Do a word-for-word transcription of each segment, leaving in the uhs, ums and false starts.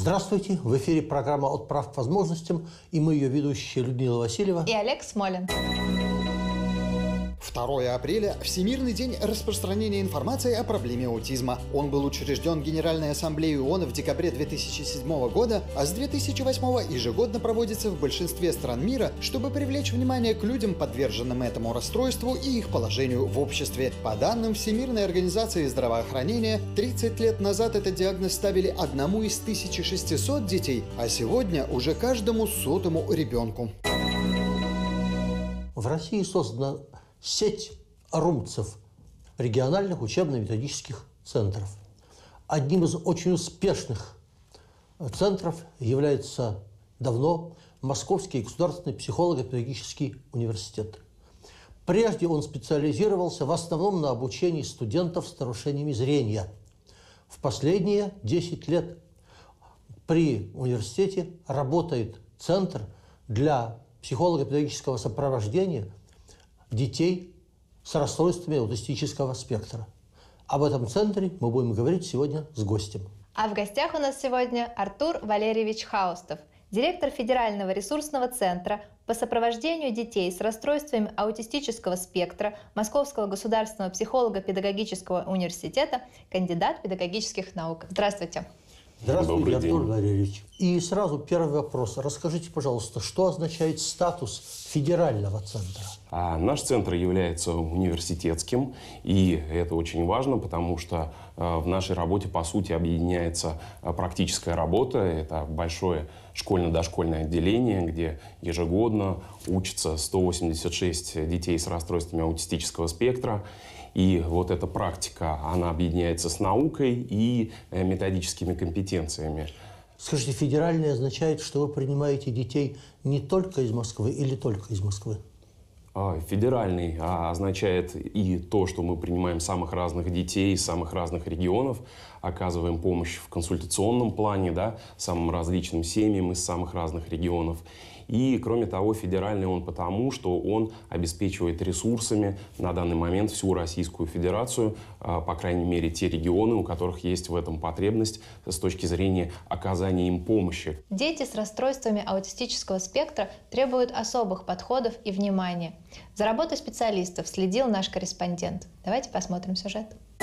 Здравствуйте! В эфире программа «От прав к возможностям», и мы ее ведущие Людмила Васильева и Олег Смолин. второе апреля – Всемирный день распространения информации о проблеме аутизма. Он был учрежден Генеральной Ассамблеей ООН в декабре две тысячи седьмого года, а с две тысячи восьмого ежегодно проводится в большинстве стран мира, чтобы привлечь внимание к людям, подверженным этому расстройству и их положению в обществе. По данным Всемирной организации здравоохранения, тридцать лет назад этот диагноз ставили одному из тысячи шестисот детей, а сегодня уже каждому сотому ребенку. В России создана сеть румцев, региональных учебно-методических центров. Одним из очень успешных центров является давно Московский государственный психолого-педагогический университет. Прежде он специализировался в основном на обучении студентов с нарушениями зрения. В последние десять лет при университете работает центр для психолого-педагогического сопровождения детей с расстройствами аутистического спектра. Об этом центре мы будем говорить сегодня с гостем. А в гостях у нас сегодня Артур Валерьевич Хаустов, директор Федерального ресурсного центра по сопровождению детей с расстройствами аутистического спектра Московского государственного психолого-педагогического университета, кандидат педагогических наук. Здравствуйте. Здравствуйте, Артур Валерьевич. И сразу первый вопрос. Расскажите, пожалуйста, что означает статус федерального центра? А наш центр является университетским, и это очень важно, потому что в нашей работе, по сути, объединяется практическая работа. Это большое школьно-дошкольное отделение, где ежегодно учатся сто восемьдесят шесть детей с расстройствами аутистического спектра. И вот эта практика, она объединяется с наукой и методическими компетенциями. Скажите, федеральный означает, что вы принимаете детей не только из Москвы или только из Москвы? Федеральный означает и то, что мы принимаем самых разных детей из самых разных регионов, оказываем помощь в консультационном плане, да, самым различным семьям из самых разных регионов. И, кроме того, федеральный он потому, что он обеспечивает ресурсами на данный момент всю Российскую Федерацию, по крайней мере, те регионы, у которых есть в этом потребность с точки зрения оказания им помощи. Дети с расстройствами аутистического спектра требуют особых подходов и внимания. За работой специалистов следил наш корреспондент. Давайте посмотрим сюжет.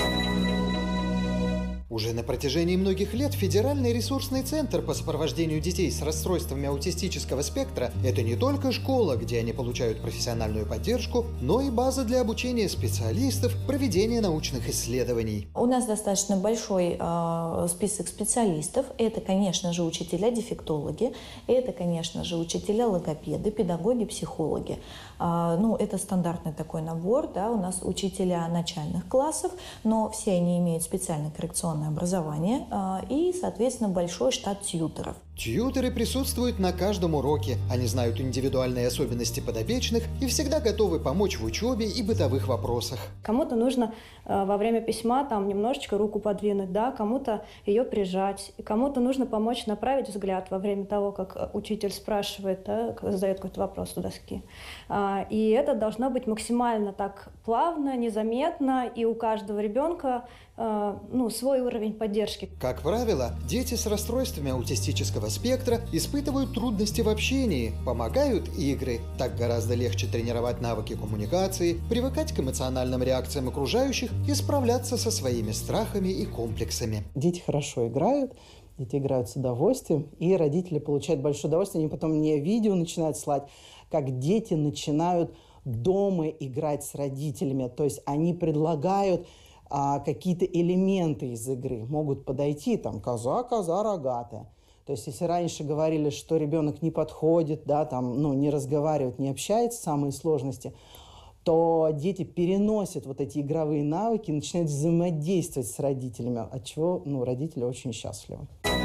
Уже на протяжении многих лет Федеральный ресурсный центр по сопровождению детей с расстройствами аутистического спектра – это не только школа, где они получают профессиональную поддержку, но и база для обучения специалистов, проведения научных исследований. У нас достаточно большой э, список специалистов. Это, конечно же, учителя-дефектологи, это, конечно же, учителя-логопеды, педагоги, психологи. Э, ну, это стандартный такой набор, да, у нас учителя начальных классов, но все они имеют специальное коррекционное образование и, соответственно, большой штат тьюторов. Тьюторы присутствуют на каждом уроке. Они знают индивидуальные особенности подопечных и всегда готовы помочь в учебе и бытовых вопросах. Кому-то нужно э, во время письма там немножечко руку подвинуть, да, кому-то ее прижать, кому-то нужно помочь направить взгляд во время того, как учитель спрашивает, да, задает какой-то вопрос у доски. А, и это должно быть максимально так плавно, незаметно, и у каждого ребенка э, ну, свой уровень поддержки. Как правило, дети с расстройствами аутистического спектра испытывают трудности в общении, помогают игры. Так гораздо легче тренировать навыки коммуникации, привыкать к эмоциональным реакциям окружающих и справляться со своими страхами и комплексами. Дети хорошо играют, дети играют с удовольствием, и родители получают большое удовольствие. Они потом мне видео начинают слать, как дети начинают дома играть с родителями. То есть они предлагают а, какие-то элементы из игры. Могут подойти, там, коза, коза рогатая. То есть, если раньше говорили, что ребенок не подходит, да, там, ну, не разговаривает, не общается, самые сложности, то дети переносят вот эти игровые навыки и начинают взаимодействовать с родителями, от чего, ну, родители очень счастливы.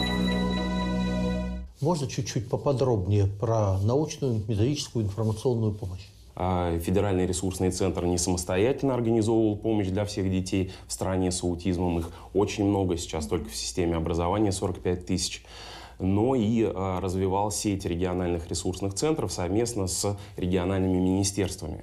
Можно чуть-чуть поподробнее про научную, методическую, информационную помощь? Федеральный ресурсный центр не самостоятельно организовывал помощь для всех детей в стране с аутизмом. Их очень много сейчас только в системе образования, сорок пять тысяч. но и развивал сеть региональных ресурсных центров совместно с региональными министерствами.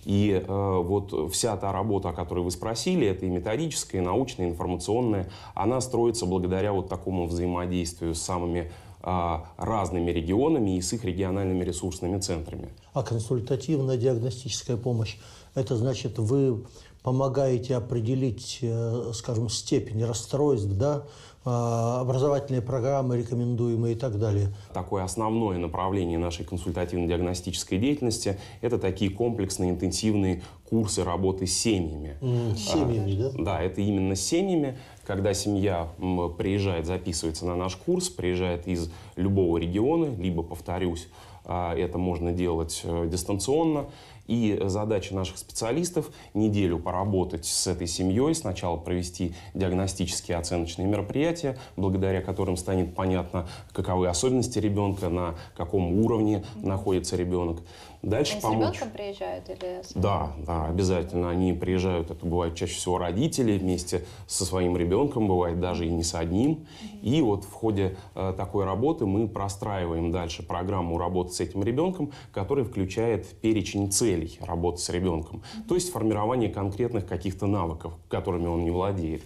И э, вот вся та работа, о которой вы спросили, это и методическая, и научная, и информационная, она строится благодаря вот такому взаимодействию с самыми э, разными регионами и с их региональными ресурсными центрами. А консультативная диагностическая помощь, это значит, вы помогаете определить, э, скажем, степень расстройств, да, образовательные программы рекомендуемые и так далее. Такое основное направление нашей консультативно-диагностической деятельности – это такие комплексные, интенсивные курсы работы с семьями. Mm, с семьями, а, да? Да, это именно с семьями, когда семья приезжает, записывается на наш курс, приезжает из любого региона, либо, повторюсь, это можно делать дистанционно. И задача наших специалистов – неделю поработать с этой семьей, сначала провести диагностические оценочные мероприятия, благодаря которым станет понятно, каковы особенности ребенка, на каком уровне находится ребенок. Дальше Они помочь. с ребенком приезжают или с... Да, да, обязательно. Они приезжают, это бывает чаще всего родители вместе со своим ребенком, бывает даже и не с одним. И вот в ходе э, такой работы мы простраиваем дальше программу работы с этим ребенком, которая включает перечень целей работы с ребенком. То есть формирование конкретных каких-то навыков, которыми он не владеет.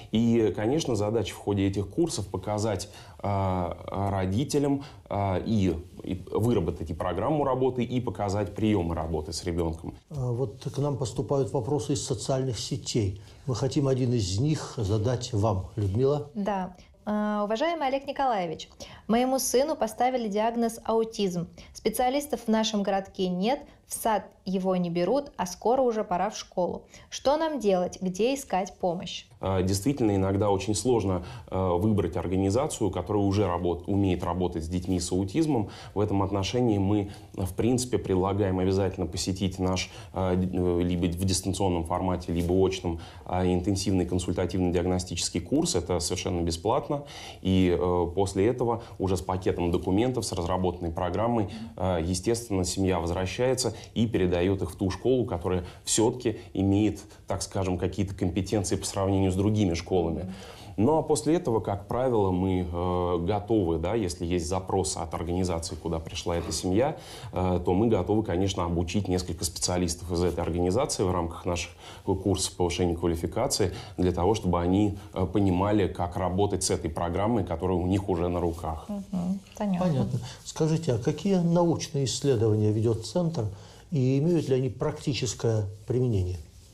И, конечно, задача в ходе этих курсов показать э, родителям э, и, и выработать и программу работы, и показать приемы работы с ребенком. Вот к нам поступают вопросы из социальных сетей. Мы хотим один из них задать вам, Людмила. Да. Уважаемый Олег Николаевич, моему сыну поставили диагноз аутизм. Специалистов в нашем городке нет, в сад его не берут, а скоро уже пора в школу. Что нам делать? Где искать помощь? Действительно, иногда очень сложно выбрать организацию, которая уже работ, умеет работать с детьми с аутизмом. В этом отношении мы, в принципе, предлагаем обязательно посетить наш либо в дистанционном формате, либо очном интенсивный консультативно-диагностический курс. Это совершенно бесплатно. И после этого уже с пакетом документов, с разработанной программой, естественно, семья возвращается и передает их в ту школу, которая все-таки имеет, так скажем, какие-то компетенции по сравнению с другими школами. Ну а после этого, как правило, мы э, готовы, да, если есть запрос от организации, куда пришла эта семья, э, то мы готовы, конечно, обучить несколько специалистов из этой организации в рамках наших курсов повышения квалификации, для того, чтобы они э, понимали, как работать с этой программой, которая у них уже на руках. Угу, понятно. Понятно. Скажите, а какие научные исследования ведет Центр и имеют ли они практическое применение?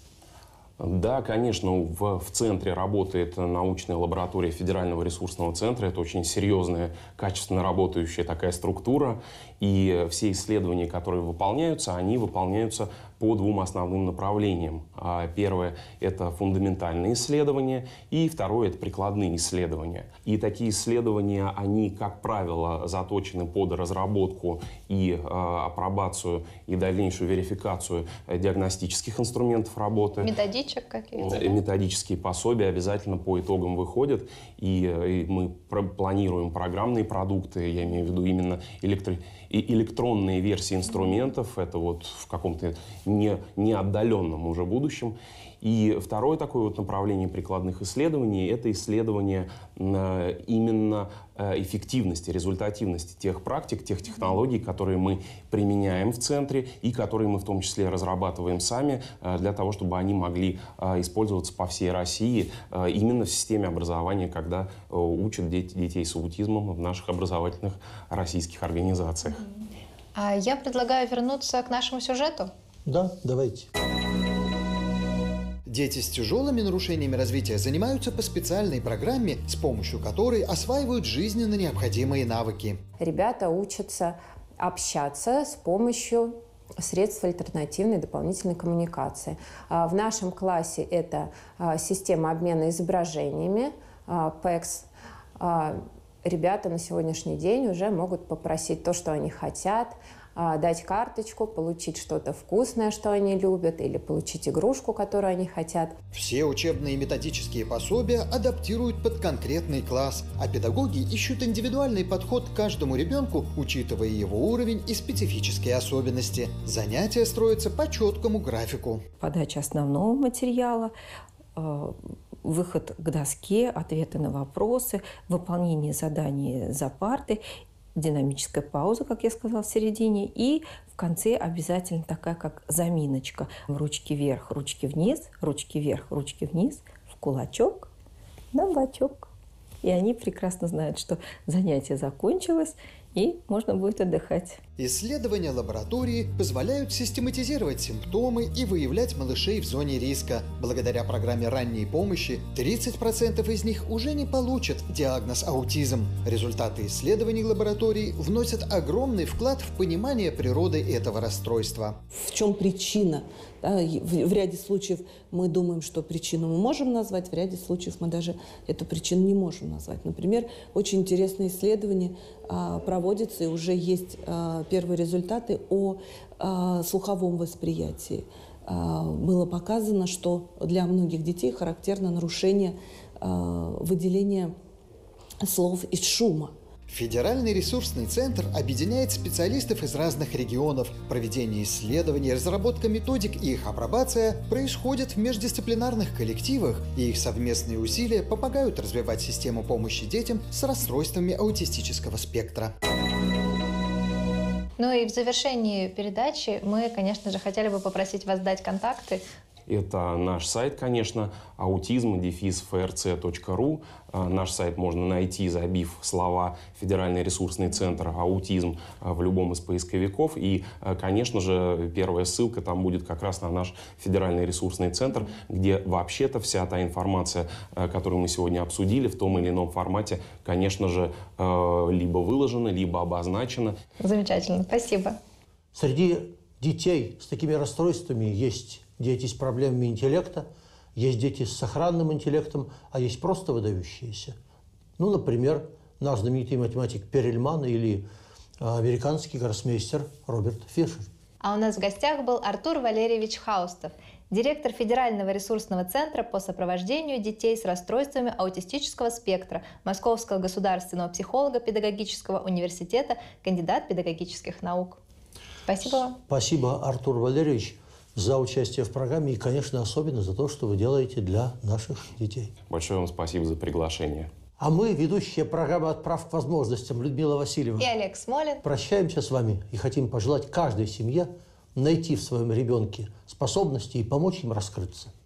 Да, конечно, в, в центре работает научная лаборатория Федерального ресурсного центра. Это очень серьезная, качественно работающая такая структура. И все исследования, которые выполняются, они выполняются по двум основным направлениям. Первое – это фундаментальные исследования, и второе – это прикладные исследования. И такие исследования, они, как правило, заточены под разработку и э, апробацию, и дальнейшую верификацию диагностических инструментов работы. Методичек каких-то? Методические пособия обязательно по итогам выходят, и, и мы про планируем программные продукты, я имею в виду именно электро и электронные версии инструментов, это вот в каком-то не, не отдаленном уже будущем. И второе такое вот направление прикладных исследований – это исследование э, именно э, эффективности, результативности тех практик, тех технологий, которые мы применяем в центре и которые мы в том числе разрабатываем сами э, для того, чтобы они могли э, использоваться по всей России э, именно в системе образования, когда э, учат деть, детей с аутизмом в наших образовательных российских организациях. А я предлагаю вернуться к нашему сюжету. Да, давайте. Дети с тяжелыми нарушениями развития занимаются по специальной программе, с помощью которой осваивают жизненно необходимые навыки. Ребята учатся общаться с помощью средств альтернативной дополнительной коммуникации. В нашем классе это система обмена изображениями, пэкс. Ребята на сегодняшний день уже могут попросить то, что они хотят, дать карточку, получить что-то вкусное, что они любят, или получить игрушку, которую они хотят. Все учебные и методические пособия адаптируют под конкретный класс, а педагоги ищут индивидуальный подход к каждому ребенку, учитывая его уровень и специфические особенности. Занятия строятся по четкому графику. Подача основного материала, выход к доске, ответы на вопросы, выполнение заданий за партой, динамическая пауза, как я сказала, в середине, и в конце обязательно такая, как заминочка. Ручки вверх, ручки вниз, ручки вверх, ручки вниз, в кулачок, на бочок. И они прекрасно знают, что занятие закончилось, и можно будет отдыхать. Исследования лаборатории позволяют систематизировать симптомы и выявлять малышей в зоне риска. Благодаря программе ранней помощи тридцать процентов из них уже не получат диагноз аутизм. Результаты исследований лаборатории вносят огромный вклад в понимание природы этого расстройства. В чем причина? Да, в, в ряде случаев мы думаем, что причину мы можем назвать, в ряде случаев мы даже эту причину не можем назвать. Например, очень интересное исследование а, проводится, и уже есть а, первые результаты о а, слуховом восприятии. А, было показано, что для многих детей характерно нарушение а, выделения слов из шума. Федеральный ресурсный центр объединяет специалистов из разных регионов. Проведение исследований, разработка методик и их апробация происходят в междисциплинарных коллективах, и их совместные усилия помогают развивать систему помощи детям с расстройствами аутистического спектра. Ну и в завершении передачи мы, конечно же, хотели бы попросить вас дать контакты. Это наш сайт, конечно, аутизм дефис эф эр цэ точка ру. Наш сайт можно найти, забив слова «Федеральный ресурсный центр аутизм» в любом из поисковиков. И, конечно же, первая ссылка там будет как раз на наш Федеральный ресурсный центр, где вообще-то вся та информация, которую мы сегодня обсудили, в том или ином формате, конечно же, либо выложена, либо обозначена. Замечательно, спасибо. Среди детей с такими расстройствами есть дети с проблемами интеллекта, есть дети с сохранным интеллектом, а есть просто выдающиеся. Ну, например, наш знаменитый математик Перельман или американский гроссмейстер Роберт Фишер. А у нас в гостях был Артур Валерьевич Хаустов, директор Федерального ресурсного центра по сопровождению детей с расстройствами аутистического спектра Московского государственного психолого-педагогического университета, кандидат педагогических наук. Спасибо вам. Спасибо, Артур Валерьевич, за участие в программе и, конечно, особенно за то, что вы делаете для наших детей. Большое вам спасибо за приглашение. А мы, ведущие программы «Отправка к возможностям» Людмила Васильева и Олег Смолин, прощаемся с вами и хотим пожелать каждой семье найти в своем ребенке способности и помочь им раскрыться.